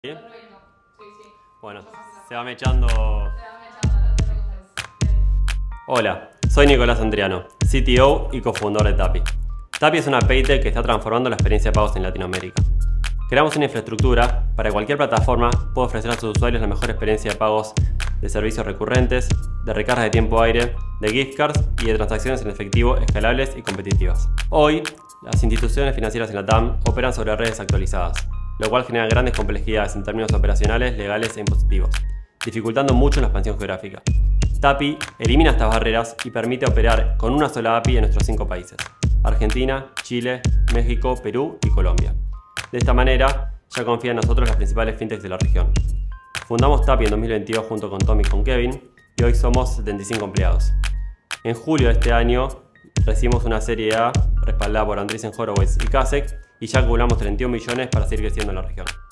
¿Sí? Bueno, se va mechando. Hola, soy Nicolás Andriano, CTO y cofundador de Tapi. Tapi es una Paytech que está transformando la experiencia de pagos en Latinoamérica. Creamos una infraestructura para que cualquier plataforma pueda ofrecer a sus usuarios la mejor experiencia de pagos de servicios recurrentes, de recargas de tiempo aire, de gift cards y de transacciones en efectivo escalables y competitivas. Hoy, las instituciones financieras en la TAM operan sobre redes actualizadas, lo cual genera grandes complejidades en términos operacionales, legales e impositivos, dificultando mucho la expansión geográfica. Tapi elimina estas barreras y permite operar con una sola API en nuestros 5 países: Argentina, Chile, México, Perú y Colombia. De esta manera, ya confían en nosotros las principales fintechs de la región. Fundamos Tapi en 2022 junto con Tom y con Kevin y hoy somos 75 empleados. En julio de este año recibimos una serie A respaldada por Andreessen Horowitz y Kasek y ya acumulamos 31 millones para seguir creciendo en la región.